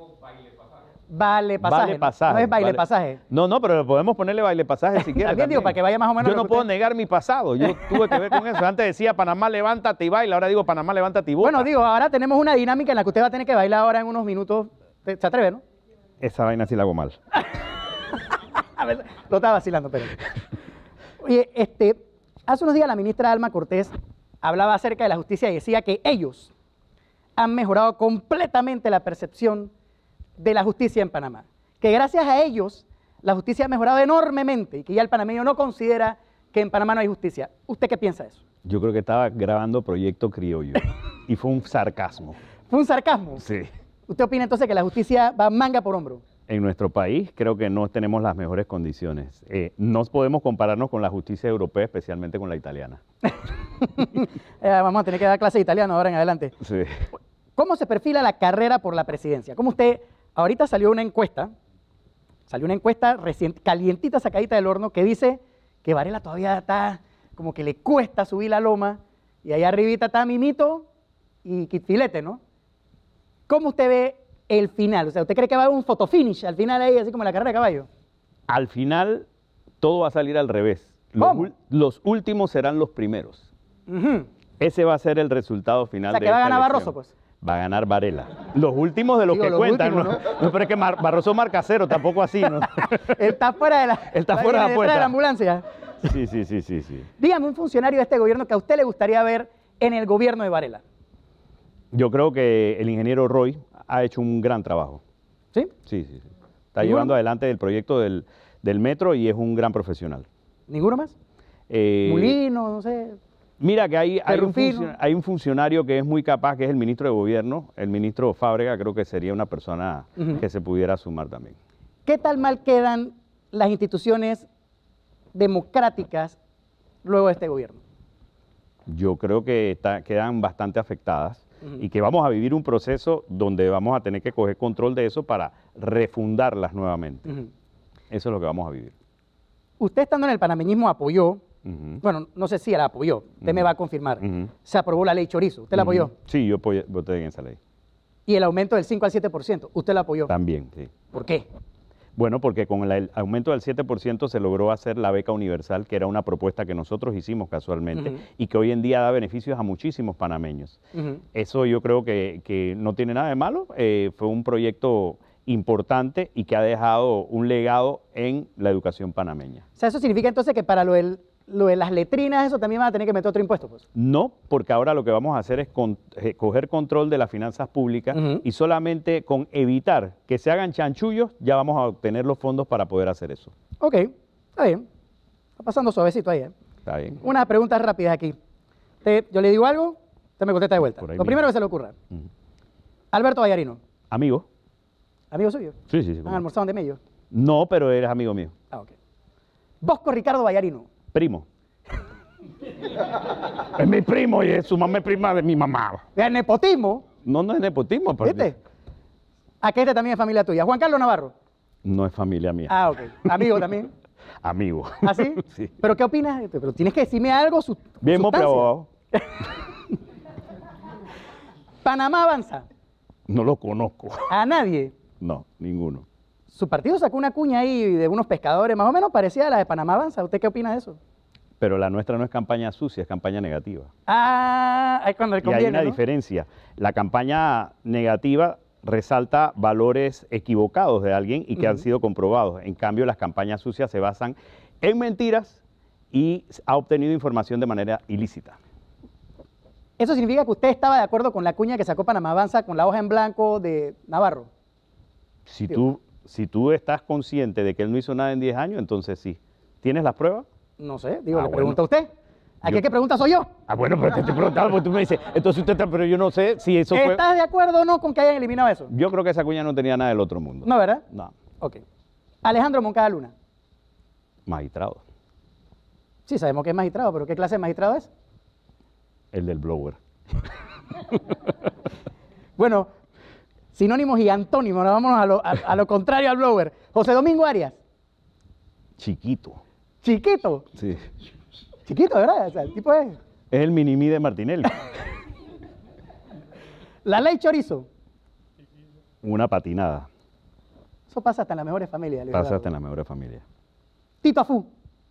Vale pasaje. Vale pasaje. No es baile vale. pasaje. No, pero podemos ponerle baile pasaje si quieres. También digo, para que vaya más o menos. Yo lo no que puedo usted- negar mi pasado. Yo tuve que ver con eso. Antes decía Panamá levántate y baila. Ahora digo Panamá levántate y vota. Bueno, digo, ahora tenemos una dinámica en la que usted va a tener que bailar ahora en unos minutos. ¿Se atreve, no? Esa vaina sí la hago mal. A ver, lo estaba vacilando, pero. Oye, hace unos días la ministra Alma Cortés hablaba acerca de la justicia y decía que ellos han mejorado completamente la percepción de la justicia en Panamá. Que gracias a ellos la justicia ha mejorado enormemente y que ya el panameño no considera que en Panamá no hay justicia. ¿Usted qué piensa de eso? Yo creo que estaba grabando Proyecto Criollo. Y fue un sarcasmo. ¿Fue un sarcasmo? Sí. ¿Usted opina entonces que la justicia va manga por hombro? En nuestro país creo que no tenemos las mejores condiciones. No podemos compararnos con la justicia europea, especialmente con la italiana. Vamos a tener que dar clase de italiano ahora en adelante. Sí. ¿Cómo se perfila la carrera por la presidencia? ¿Cómo usted, ahorita salió una encuesta recién, calientita, sacadita del horno, que dice que Varela todavía está, como que le cuesta subir la loma, y allá arribita está Mimito y Kitfilete, ¿no? ¿Cómo usted ve el final? O sea, ¿usted cree que va a haber un photo-finish al final ahí, así como la carrera de caballo? Al final, todo va a salir al revés. ¿Cómo? Los últimos serán los primeros. Ujú. Ese va a ser el resultado final O sea, de que va a esta ganar elección. Barroso, pues. Va a ganar Varela. Los últimos de los Digo, que los cuentan. últimos, ¿no? Pero es que Barroso marca cero, tampoco así, ¿no? Él está fuera de la, Él está fuera de la detrás puerta. de la ambulancia. Sí. Dígame un funcionario de este gobierno que a usted le gustaría ver en el gobierno de Varela. Yo creo que el ingeniero Roy ha hecho un gran trabajo. ¿Sí? Sí. Está ¿Ninguno? llevando adelante el proyecto del metro y es un gran profesional. ¿Ninguno más? Eh, Mulino, no sé. Mira que hay Perrufino. hay un funcionario que es muy capaz, que es el ministro de Gobierno, el ministro Fábrega, creo que sería una persona Ujú. que se pudiera sumar también. ¿Qué tal mal quedan las instituciones democráticas luego de este gobierno? Yo creo que quedan bastante afectadas Ujú. y que vamos a vivir un proceso donde vamos a tener que coger control de eso para refundarlas nuevamente. Ujú. Eso es lo que vamos a vivir. Usted estando en el panameñismo apoyó, Ujú. bueno, no sé si la apoyó, usted me va a confirmar, Ujú. se aprobó la ley Chorizo, ¿usted la apoyó? Ujú. Sí, yo voté en esa ley. Y el aumento del 5 al 7%, ¿usted la apoyó? También, sí. ¿Por qué? Bueno, porque con el aumento del 7% se logró hacer la beca universal, que era una propuesta que nosotros hicimos casualmente Ujú. y que hoy en día da beneficios a muchísimos panameños. Ujú. Eso yo creo que no tiene nada de malo. Fue un proyecto importante y que ha dejado un legado en la educación panameña. O sea, eso significa entonces que para lo de las letrinas, eso también van a tener que meter otro impuesto, pues. No, porque ahora lo que vamos a hacer es coger control de las finanzas públicas Ujú. y solamente con evitar que se hagan chanchullos ya vamos a obtener los fondos para poder hacer eso. Ok, está bien. Está pasando suavecito ahí, ¿eh? ¿Está bien? Unas preguntas rápidas aquí. Yo le digo algo, usted me contesta de vuelta. Por ahí Lo primero mismo. que se le ocurra. Ujú. Alberto Vallarino, ¿Amigo? amigo suyo. Sí, sí. ¿Han cómo no. almorzado de medio? No, pero eres amigo mío. Ah, ok. Bosco Ricardo Vallarino. Primo. Es mi primo y su mamá es prima de mi mamá. ¿De nepotismo? No, no es nepotismo. pero- ¿Viste? Aquí este también es familia tuya. Juan Carlos Navarro. No es familia mía. Ah, ok. Amigo también. Amigo. ¿Ah, sí? Sí. ¿Pero qué opinas? Pero tienes que decirme algo. Bien, sustancia. pero abogado. Panamá avanza. No lo conozco. A nadie. No, ninguno. Su partido sacó una cuña ahí de unos pescadores, más o menos parecida a la de Panamá avanza. ¿Usted qué opina de eso? Pero la nuestra no es campaña sucia, es campaña negativa. Ah, ahí cuando le Y conviene, hay una ¿no? diferencia. La campaña negativa resalta valores equivocados de alguien y que han Ujú. sido comprobados. En cambio, las campañas sucias se basan en mentiras y ha obtenido información de manera ilícita. ¿Eso significa que usted estaba de acuerdo con la cuña que sacó Panamá avanza con la hoja en blanco de Navarro? Si tú estás consciente de que él no hizo nada en 10 años, entonces sí. ¿Tienes las pruebas? No sé, digo, Ah, le bueno. pregunto a usted. ¿A Yo- qué pregunta soy yo? Ah, bueno, pero te estoy preguntando porque tú me dices, entonces pero yo no sé si eso fue... ¿Estás de acuerdo o no con que hayan eliminado eso? Yo creo que esa cuña no tenía nada del otro mundo. No, ¿verdad? No, Ok. Alejandro Moncada Luna. magistrado, Sí, sabemos que es magistrado, pero ¿qué clase de magistrado es? el del blower. Bueno, sinónimos y antónimos, ahora vámonos a lo contrario al blower. José Domingo Arias. Chiquito. Chiquito. Sí. Chiquito, ¿verdad? O sea, el tipo es... Es el mini-mí de Martinelli. La ley Chorizo. una patinada. Eso pasa hasta en las mejores familias. Luis Pasa Eduardo. hasta en la mejor familia. Tito Afú,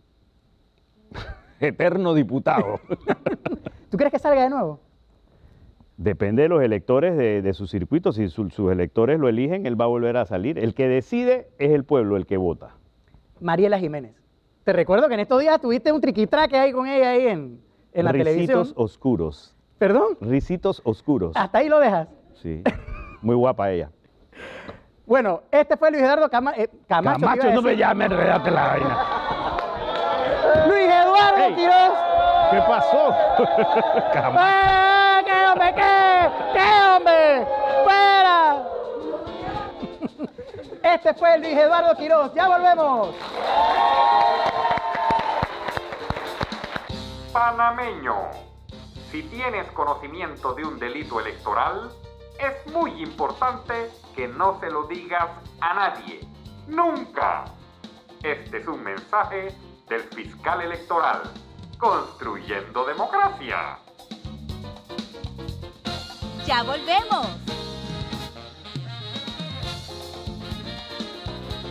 Eterno diputado. ¿tú crees que salga de nuevo? Depende de los electores de su circuito. Si sus electores lo eligen, él va a volver a salir. El que decide es el pueblo, el que vota. Mariela Jiménez. Te recuerdo que en estos días tuviste un triquitraque ahí con ella ahí en la televisión. Ricitos oscuros. ¿Perdón? Ricitos oscuros. Hasta ahí lo dejas. Sí. Muy guapa ella. Bueno, este fue Luis Eduardo Camacho. Camacho, no me llames, enredate la vaina. Luis Eduardo Ey. Quiroz. ¿Qué pasó? Camacho. ¿Qué hombre? ¿Qué hombre? ¡Fuera! Este fue Luis Eduardo Quiroz. Ya volvemos. Panameño, si tienes conocimiento de un delito electoral, es muy importante que no se lo digas a nadie. ¡Nunca! Este es un mensaje del fiscal electoral. Construyendo democracia. ¡Ya volvemos!